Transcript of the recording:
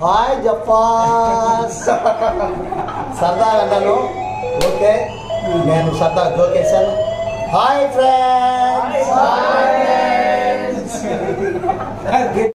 Hi జఫాస్ సరదాగా అన్నాను. Okay నేను సరదా జోకేశాను. Hi friends.